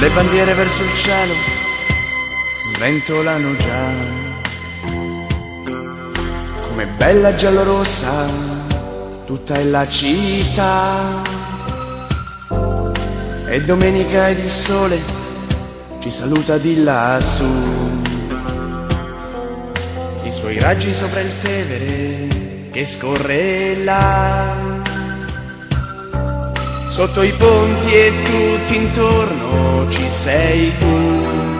Le bandiere verso il cielo sventolano già, come bella giallorossa tutta è la città. E domenica ed il sole ci saluta di lassù, i suoi raggi sopra il Tevere che scorre là, sotto i ponti e tutti intorno ci sei tu.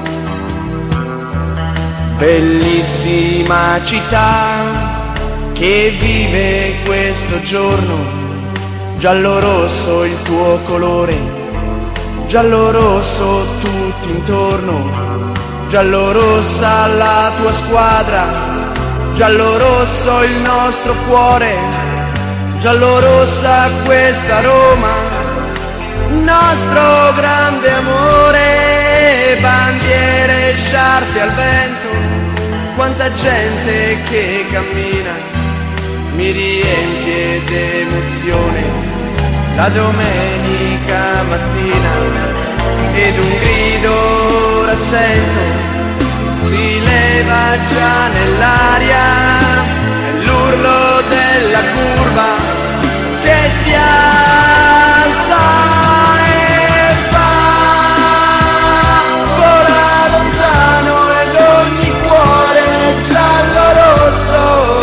Bellissima città che vive questo giorno, giallo-rosso il tuo colore, giallo-rosso tutti intorno, giallo-rossa la tua squadra, giallo-rosso il nostro cuore, giallo-rossa questa Roma, nostro grande amore. Bandiere e sciarpe al vento, quanta gente che cammina, mi riempie d'emozione la domenica mattina. Ed un grido ora sento, si leva già nell'aria, è l'urlo della curva che si alza e va, vola lontano ed ogni cuore giallo-rosso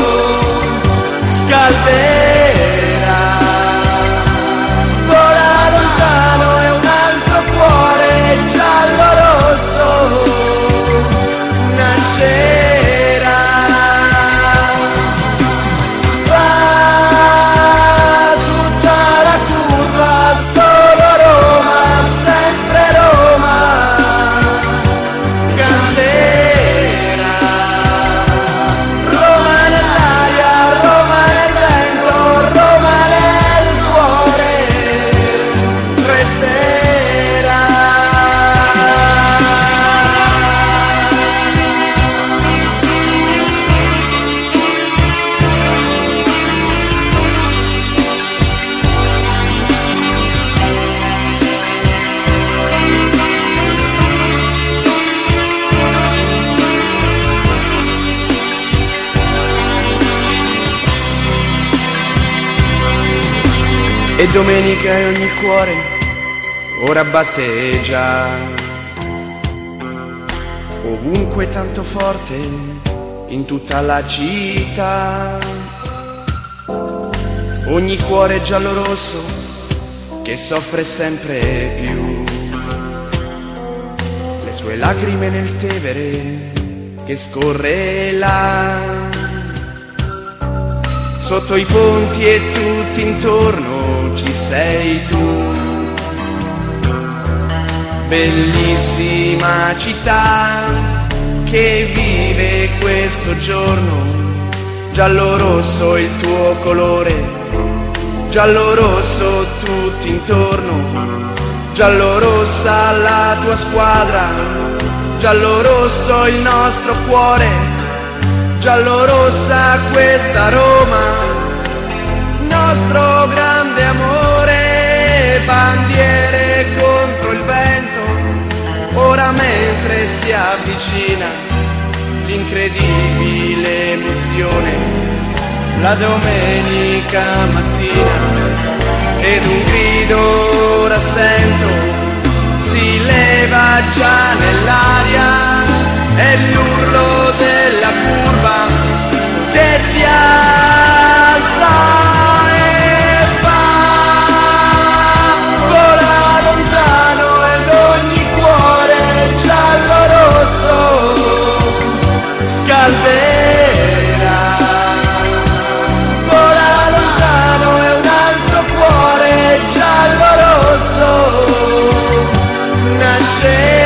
scalderà. Vola lontano e un altro cuore giallo-rosso nascerà. Va tutta la curva, solo Roma, sempre Roma canterà. Roma nell'aria, Roma nel vento, Roma nel cuore resterà. E domenica e ogni cuore ora batte già, ovunque tanto forte in tutta la città. Ogni cuore giallo-rosso che soffre sempre più, le sue lacrime nel Tevere che scorre là, sotto i ponti e tutti intorno ci sei tu. Bellissima città che vive questo giorno, giallo-rosso il tuo colore, giallo-rosso tutti intorno, giallo-rossa la tua squadra, giallo-rosso il nostro cuore, giallo-rossa questa Roma, nostro grande amore. Bandiere contro il vento, ora mentre si avvicina l'incredibile emozione, la domenica mattina. Ed un grido ora sento, si leva già nell'aria, è l'urlo della curva che si alza e va, vola lontano ed ogni cuore giallo-rosso scalderà. Vola lontano e un altro cuore giallo-rosso nascerà.